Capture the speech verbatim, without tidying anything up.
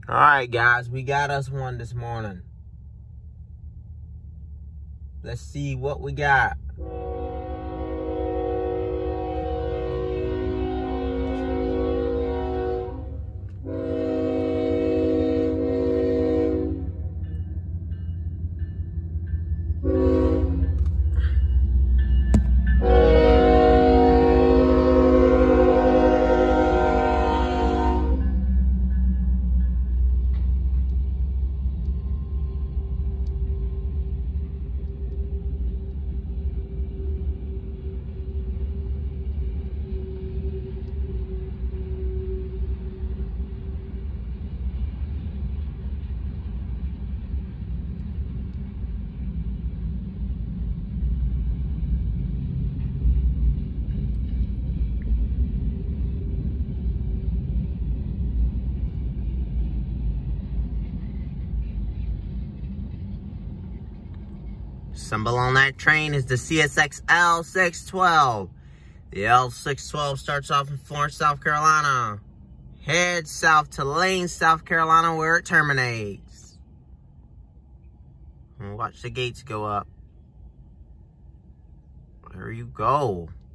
All right, guys, we got us one this morning. Let's see what we got. Symbol on that train is the C S X L six twelve. The L six twelve starts off in Florence, South Carolina. Heads south to Lane, South Carolina, where it terminates. And watch the gates go up. There you go.